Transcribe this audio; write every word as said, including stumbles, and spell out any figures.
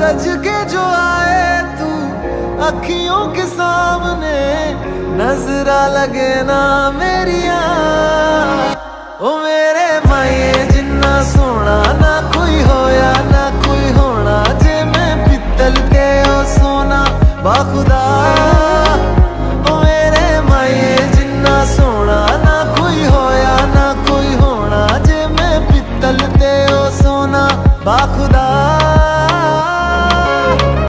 सज के जो आए तू अखियों के सामने, नजरा लगे ना मेरे